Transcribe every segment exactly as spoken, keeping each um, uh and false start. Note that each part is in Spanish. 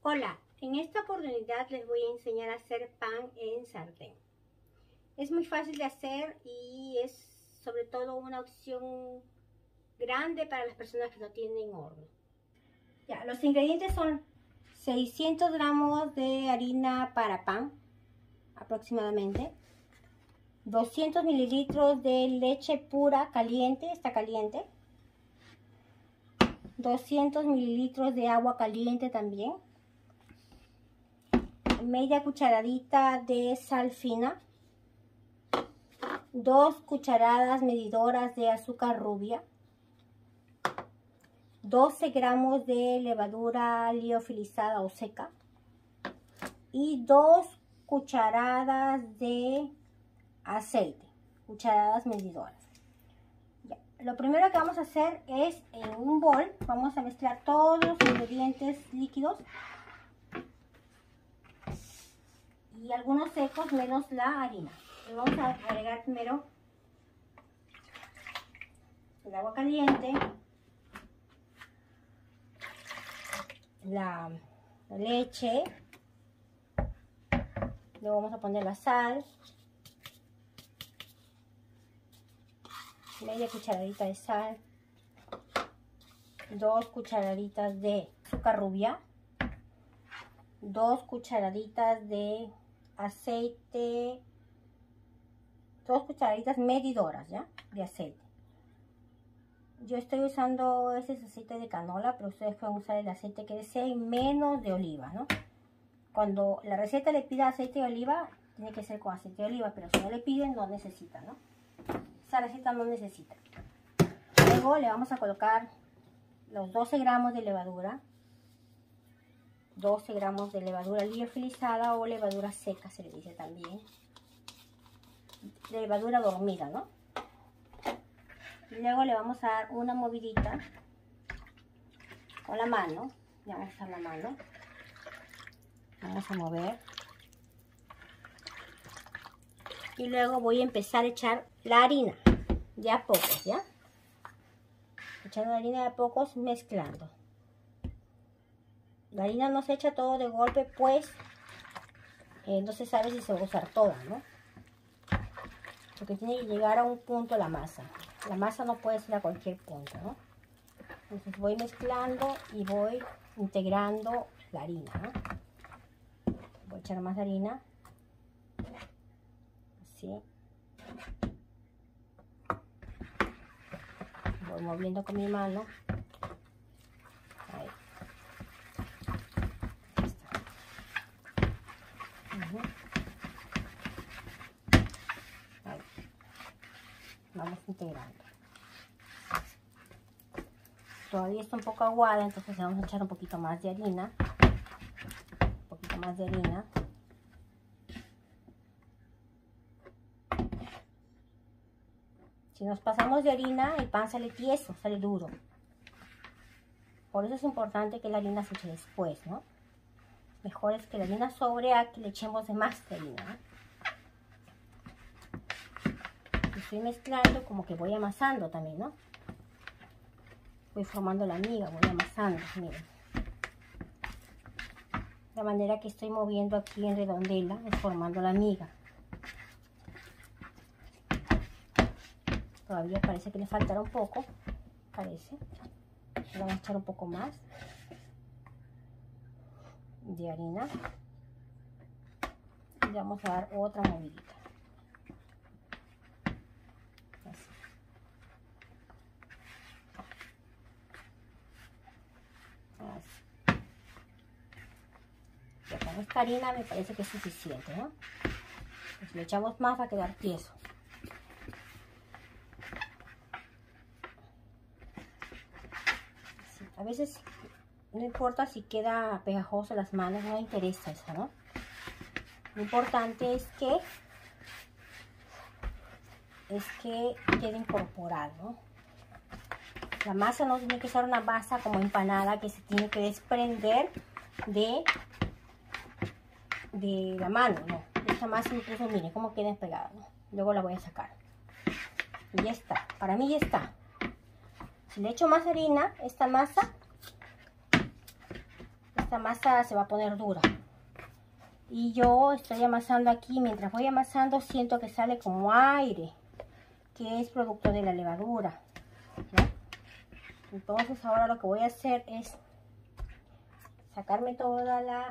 Hola, en esta oportunidad les voy a enseñar a hacer pan en sartén. Es muy fácil de hacer y es sobre todo una opción grande para las personas que no tienen horno. Ya, los ingredientes son seiscientos gramos de harina para pan, aproximadamente. doscientos mililitros de leche pura caliente, está caliente. doscientos mililitros de agua caliente también. Media cucharadita de sal fina. Dos cucharadas medidoras de azúcar rubia. doce gramos de levadura liofilizada o seca. Y dos cucharadas de aceite, cucharadas medidoras. Ya. Lo primero que vamos a hacer es, en un bol, vamos a mezclar todos los ingredientes líquidos y algunos secos menos la harina. Le vamos a agregar primero el agua caliente, la, la leche, luego vamos a poner la sal, media cucharadita de sal, dos cucharaditas de azúcar rubia, dos cucharaditas de aceite, dos cucharaditas medidoras ya de aceite. Yo estoy usando ese aceite de canola, pero ustedes pueden usar el aceite que deseen, menos de oliva, ¿no? Cuando la receta le pida aceite de oliva, tiene que ser con aceite de oliva, pero si no le piden, no necesita, ¿no? Esa receta no necesita. Luego le vamos a colocar los doce gramos de levadura. doce gramos de levadura liofilizada o levadura seca, se le dice también. Levadura dormida, ¿no? Luego le vamos a dar una movidita con la mano. Ya va a estar la mano. Vamos a mover. Y luego voy a empezar a echar la harina, de a pocos, ¿ya? Echando la harina de a pocos, mezclando. La harina no se echa todo de golpe, pues eh, no se sabe si se va a usar toda, ¿no? Porque tiene que llegar a un punto la masa. La masa no puede ser a cualquier punto, ¿no? Entonces voy mezclando y voy integrando la harina, ¿no? Voy a echar más harina. Así. Voy moviendo con mi mano. Ahí. Ahí está. Uh-huh. Ahí. Vamos integrando. Todavía está un poco aguada, entonces vamos a echar un poquito más de harina. Un poquito más de harina. Si nos pasamos de harina, el pan sale tieso, sale duro. Por eso es importante que la harina se eche después, ¿no? Mejor es que la harina sobre a que le echemos de más de harina, ¿no? Estoy mezclando, como que voy amasando también, ¿no? Voy formando la miga, voy amasando, miren. De manera que estoy moviendo aquí en redondela, es formando la miga. Todavía parece que le faltará un poco, parece. Le vamos a echar un poco más de harina. Y vamos a dar otra movidita. Así. Así. Ya con esta harina me parece que es suficiente, ¿no? Pues le echamos más, va a quedar tieso. A veces no importa si queda pegajoso las manos, no interesa eso, ¿no? Lo importante es que es que quede incorporado, ¿no? La masa no tiene que ser una masa como empanada que se tiene que desprender de, de la mano, ¿no? Esta masa incluso, miren cómo queda pegada, ¿no? Luego la voy a sacar. Y ya está, para mí ya está. Si le echo más harina, esta masa esta masa se va a poner dura. Y yo estoy amasando aquí, mientras voy amasando siento que sale como aire, que es producto de la levadura, ¿no? Entonces ahora lo que voy a hacer es sacarme toda la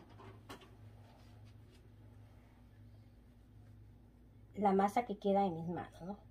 la masa que queda en mis manos, ¿no?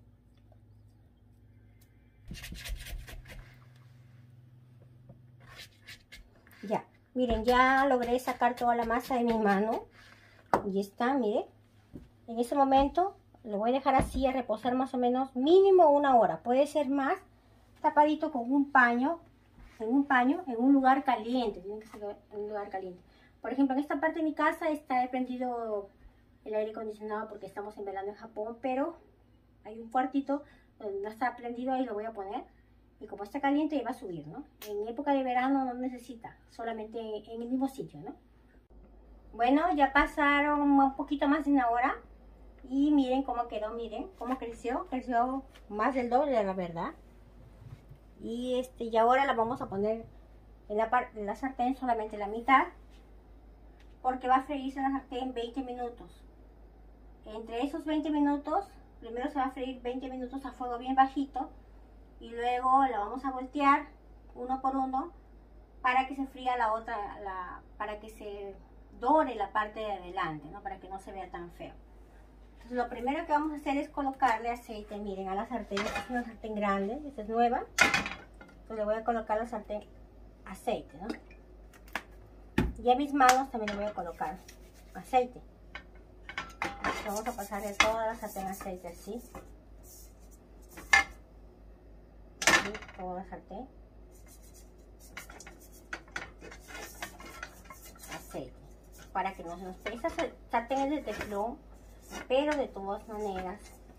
Ya, miren, ya logré sacar toda la masa de mi mano. Y está, miren. En este momento lo voy a dejar así a reposar más o menos mínimo una hora. Puede ser más, tapadito con un paño, en un paño, en un lugar caliente. Tiene que ser en un lugar caliente. Por ejemplo, en esta parte de mi casa está prendido el aire acondicionado porque estamos en verano en Japón, pero hay un cuartito donde no está prendido, ahí lo voy a poner. Y como está caliente, va a subir, ¿no? En época de verano no necesita, solamente en el mismo sitio, ¿no? Bueno, ya pasaron un poquito más de una hora. Y miren cómo quedó, miren cómo creció. Creció más del doble, la verdad. Y, este, y ahora la vamos a poner en la, parte de la sartén solamente la mitad. Porque va a freírse en la sartén veinte minutos. Entre esos veinte minutos, primero se va a freír veinte minutos a fuego bien bajito. Y luego la vamos a voltear uno por uno para que se fría la otra, la, para que se dore la parte de adelante, ¿no? Para que no se vea tan feo. Entonces lo primero que vamos a hacer es colocarle aceite, miren, a la sartén. Esta es una sartén grande, esta es nueva. Entonces le voy a colocar a la sartén aceite, ¿no? Y a mis manos también le voy a colocar aceite. Vamos a pasar de toda la sartén aceite así. Así, toda la sartén. Aceite. Para que no se nos pegue. Esta sartén es de teflón, pero de todas maneras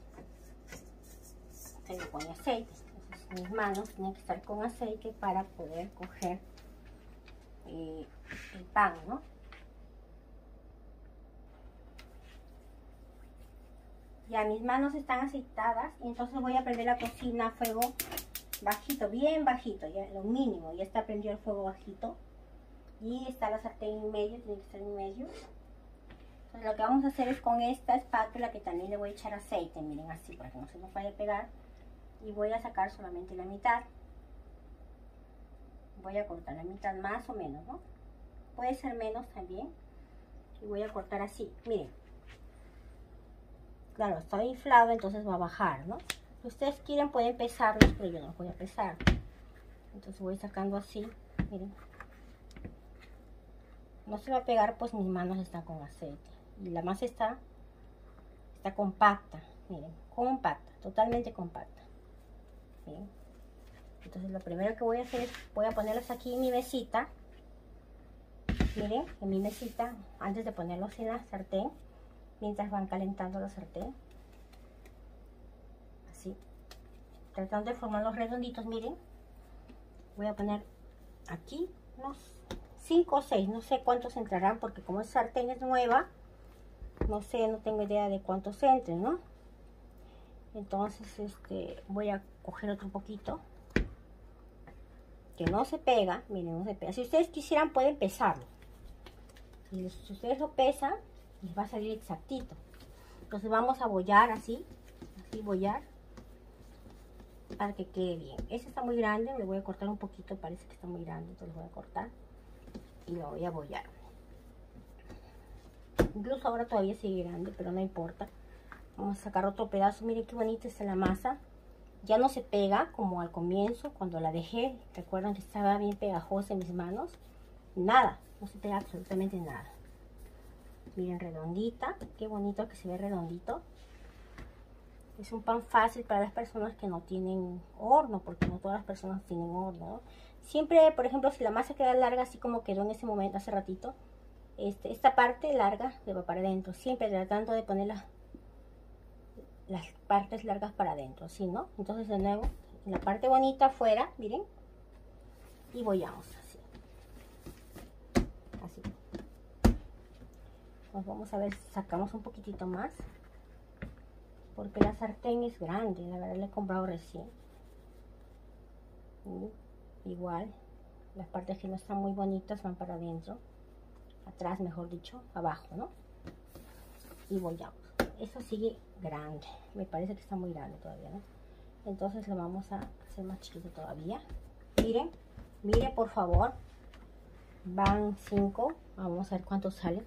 se le pone aceite. Entonces mis manos tienen que estar con aceite para poder coger eh, el pan, ¿no? Ya mis manos están aceitadas y entonces voy a prender la cocina a fuego bajito, bien bajito, ya lo mínimo. Ya está prendido el fuego bajito y está la sartén en medio, tiene que estar en medio. Entonces lo que vamos a hacer es con esta espátula, que también le voy a echar aceite, miren, así para que no se nos vaya a pegar, y voy a sacar solamente la mitad. Voy a cortar la mitad más o menos, ¿no? Puede ser menos también. Y voy a cortar así, miren. Claro, está inflado, entonces va a bajar, ¿no? Si ustedes quieren pueden pesarlos, pero yo no los voy a pesar. Entonces voy sacando así, miren. No se va a pegar, pues mis manos están con aceite. Y la masa está, está compacta, miren, compacta, totalmente compacta. Miren. Entonces lo primero que voy a hacer es, voy a ponerlos aquí en mi mesita. Miren, en mi mesita, antes de ponerlos en la sartén. Mientras van calentando la sartén. Así. Tratando de formar los redonditos, miren. Voy a poner aquí unos cinco o seis. No sé cuántos entrarán porque como esa sartén es nueva, no sé, no tengo idea de cuántos entren, ¿no? Entonces, este, voy a coger otro poquito. Que no se pega, miren, no se pega. Si ustedes quisieran pueden pesarlo. Si, si ustedes lo pesan, les va a salir exactito. Entonces vamos a bollar así, así bollar, para que quede bien. Este está muy grande, le voy a cortar un poquito, parece que está muy grande, entonces lo voy a cortar y lo voy a bollar. Incluso ahora todavía sigue grande, pero no importa. Vamos a sacar otro pedazo, miren qué bonita está la masa. Ya no se pega como al comienzo, cuando la dejé. Recuerdan que estaba bien pegajosa en mis manos. Nada, no se pega absolutamente nada. Miren, redondita, qué bonito que se ve redondito. Es un pan fácil para las personas que no tienen horno, porque no todas las personas tienen horno, ¿no? Siempre, por ejemplo, si la masa queda larga, así como quedó en ese momento, hace ratito, este, esta parte larga le va para adentro, siempre tratando de poner las, las partes largas para adentro, ¿sí, no? Entonces de nuevo, en la parte bonita afuera, miren, y bollamos así. Así. Pues vamos a ver si sacamos un poquitito más. Porque la sartén es grande, la verdad la he comprado recién. Y igual. Las partes que no están muy bonitas van para adentro, atrás mejor dicho, abajo, ¿no? Y volteamos. Eso sigue grande, me parece que está muy grande todavía, ¿no? Entonces lo vamos a hacer más chiquito todavía. Miren, miren por favor. Van cinco. Vamos a ver cuántos salen.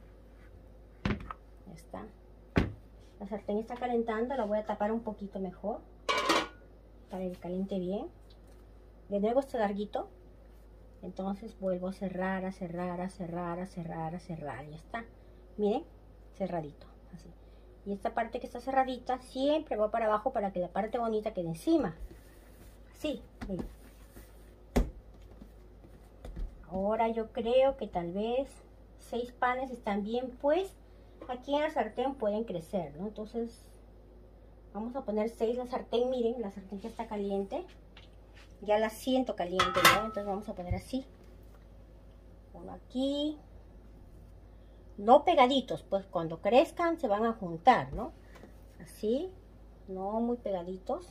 Ya está. La sartén está calentando. La voy a tapar un poquito mejor para que caliente bien. De nuevo está larguito. Entonces vuelvo a cerrar, a cerrar, a cerrar, a cerrar, a cerrar. Ya está. Miren, cerradito. Así. Y esta parte que está cerradita siempre va para abajo para que la parte bonita quede encima. Así, miren. Ahora yo creo que tal vez seis panes están bien, pues aquí en la sartén pueden crecer, ¿no? Entonces vamos a poner seis en la sartén. Miren, la sartén ya está caliente. Ya la siento caliente, ¿no? Entonces vamos a poner así. Uno aquí. No pegaditos, pues cuando crezcan se van a juntar, ¿no? Así, no muy pegaditos.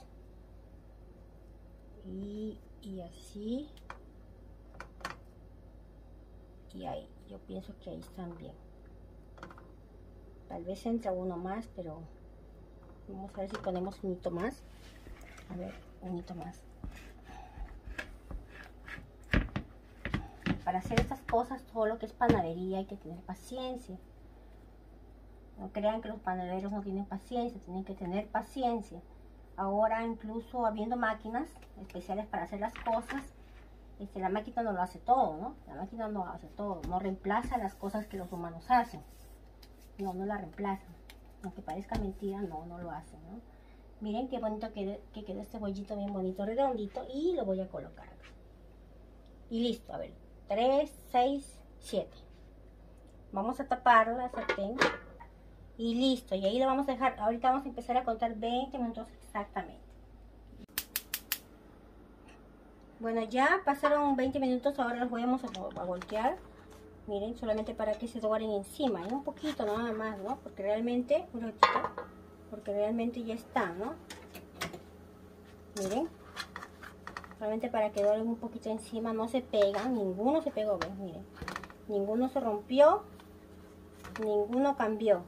Y, y así. Y ahí, yo pienso que ahí están bien. Tal vez entra uno más, pero vamos a ver si ponemos un hito más. A ver, un hito más. Para hacer estas cosas, todo lo que es panadería, hay que tener paciencia. No crean que los panaderos no tienen paciencia, tienen que tener paciencia. Ahora, incluso habiendo máquinas especiales para hacer las cosas, este, la máquina no lo hace todo, ¿no? La máquina no hace todo, no reemplaza las cosas que los humanos hacen. No, no la reemplazan. Aunque parezca mentira, no, no lo hacen, ¿no? Miren qué bonito que, que quedó este bollito, bien bonito, redondito, y lo voy a colocar. Y listo, a ver. tres, seis, siete. Vamos a tapar la sartén. Y listo. Y ahí lo vamos a dejar. Ahorita vamos a empezar a contar veinte minutos exactamente. Bueno, ya pasaron veinte minutos. Ahora los vamos a, a voltear. Miren, solamente para que se doren encima. Y un poquito nada más, ¿no? Porque realmente, un ratito, porque realmente ya están, ¿no? Miren. Solamente para que doren un poquito encima, no se pegan, ninguno se pegó, ¿ven? Miren, ninguno se rompió, ninguno cambió.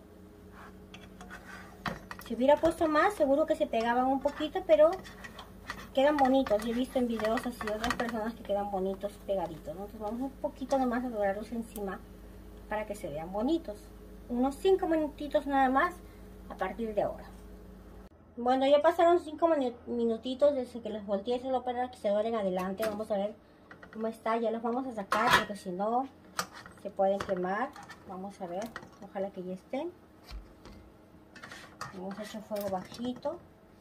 Si hubiera puesto más, seguro que se pegaban un poquito, pero quedan bonitos. Yo he visto en videos así de otras personas que quedan bonitos pegaditos, ¿no? Entonces vamos un poquito nomás a dorarlos encima para que se vean bonitos. Unos cinco minutitos nada más a partir de ahora. Bueno, ya pasaron cinco minutitos desde que los volteé, solo para que se doren adelante. Vamos a ver cómo está. Ya los vamos a sacar porque si no se pueden quemar. Vamos a ver, ojalá que ya estén. Hemos hecho fuego bajito.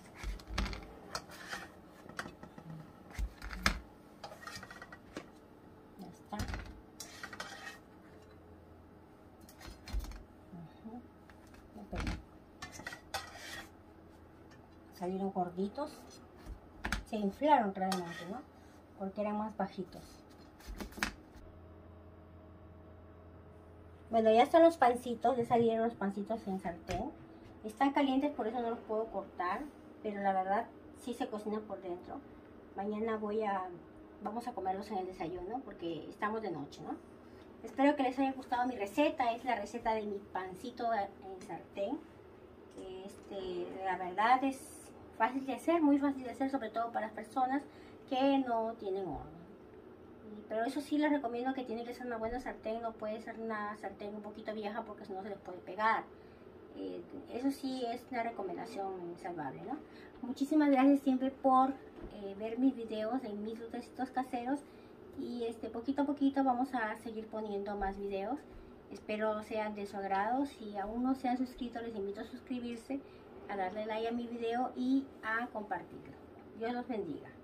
Ya está. Uh-huh. Okay. Salieron gorditos, se inflaron realmente, ¿no? Porque eran más bajitos. Bueno, ya están los pancitos, ya salieron los pancitos en sartén. Están calientes, por eso no los puedo cortar, pero la verdad sí se cocinan por dentro. Mañana voy a, vamos a comerlos en el desayuno porque estamos de noche, ¿no? Espero que les haya gustado mi receta, es la receta de mi pancito en sartén. Este, la verdad es fácil de hacer, muy fácil de hacer, sobre todo para las personas que no tienen horno. Pero eso sí les recomiendo que tiene que ser una buena sartén, no puede ser una sartén un poquito vieja porque si no se les puede pegar. Eh, eso sí es una recomendación salvable, ¿no? Muchísimas gracias siempre por eh, ver mis videos en mis dulcecitos caseros y este poquito a poquito vamos a seguir poniendo más videos. Espero sean de su agrado. Si aún no se han suscrito, les invito a suscribirse, a darle like a mi video y a compartirlo. Dios los bendiga.